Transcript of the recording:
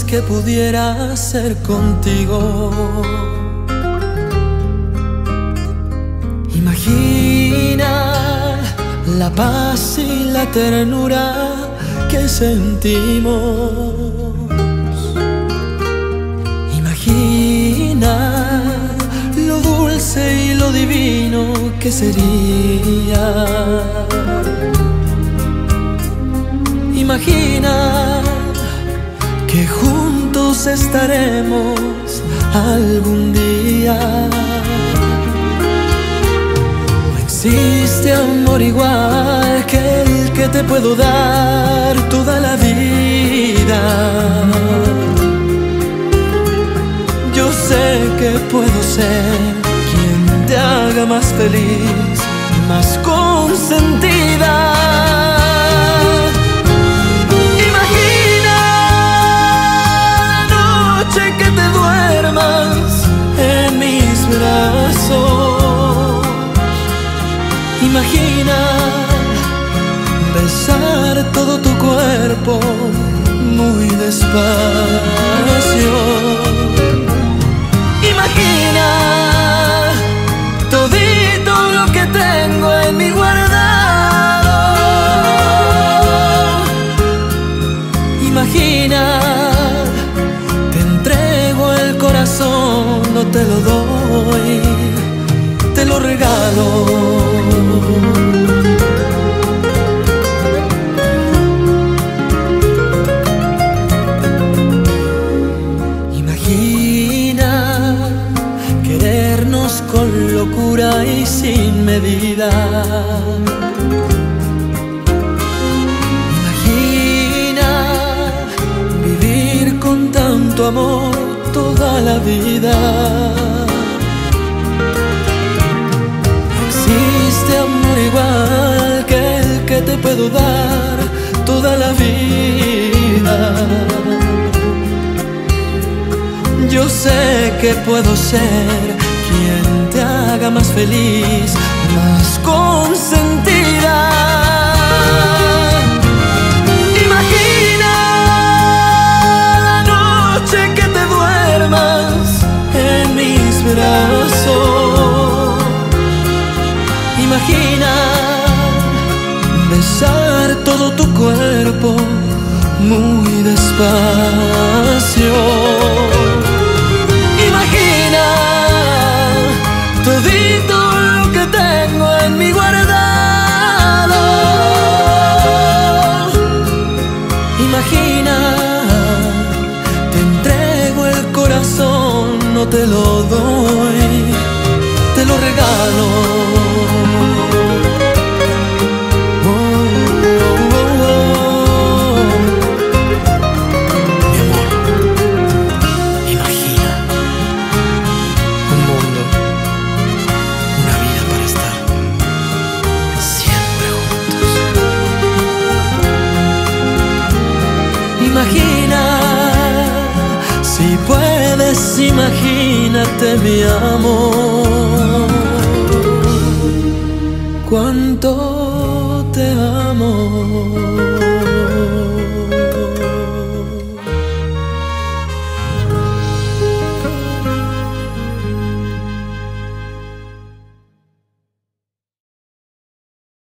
que pudiera ser contigo. Imagina la paz y la ternura que sentimos. Imagina lo dulce y lo divino que sería. Imagina que juntos estaremos algún día. No existe amor igual que el que te puedo dar toda la vida. Yo sé que puedo ser quien te haga más feliz, más consentida. Que te duermas en mis brazos. Imagina besar todo tu cuerpo muy despacio. Imagina todito lo que tengo en mi guardado. Imagina no te lo doy, te lo regalo. Imagina querernos con locura y sin medida. Imagina vivir con tanto amor toda la vida. No existe amor igual que el que te puedo dar toda la vida. Yo sé que puedo ser quien te haga más feliz, más consentida. En mis brazos. Imagina besar todo tu cuerpo muy despacio. Imagina todito lo que tengo en mi guardado. Imagina no te lo doy, te lo regalo. Oh, oh, oh, oh. Mi amor, imagina un mundo, una vida para estar siempre juntos. Imagina, si puedes, imagínate mi amor, cuánto